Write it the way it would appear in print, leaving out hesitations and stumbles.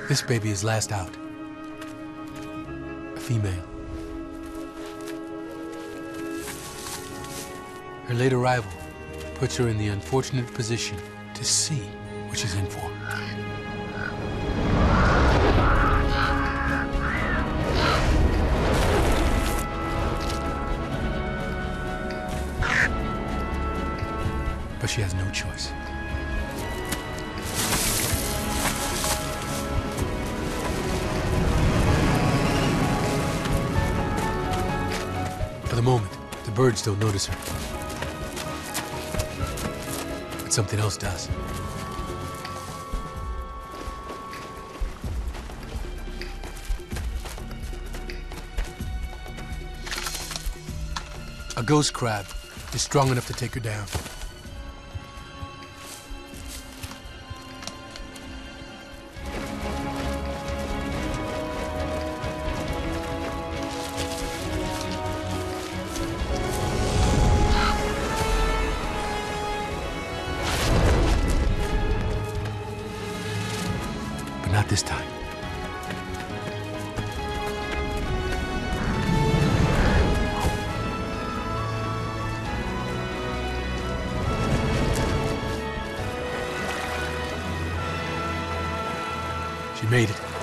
This baby is last out. A female. Her late arrival puts her in the unfortunate position to see what she's in for. But she has no choice. For the moment, the birds don't notice her. But something else does. A ghost crab is strong enough to take her down. But not this time. She made it.